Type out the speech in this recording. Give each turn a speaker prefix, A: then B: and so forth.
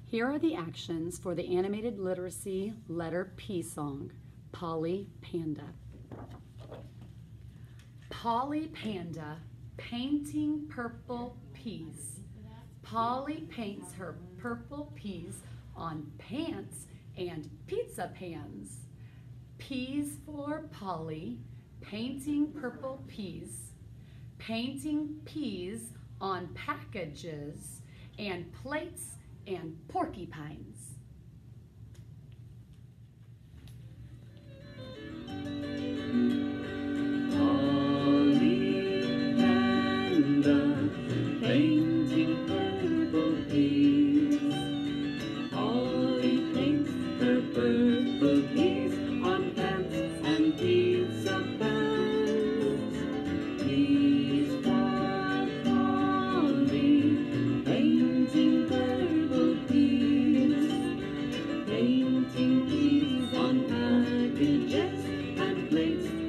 A: Here are the actions for the animated literacy letter P song, Polly Panda. Polly Panda painting purple peas. Polly paints her purple peas on pants and pizza pans. Peas for Polly, painting purple peas, painting peas on packages and plates and porcupines.
B: Polly Panda painting purple peas. Polly paints her purple peas on pants and pizza pans. Peas for Polly painting purple peas. Painting peas on packages and plates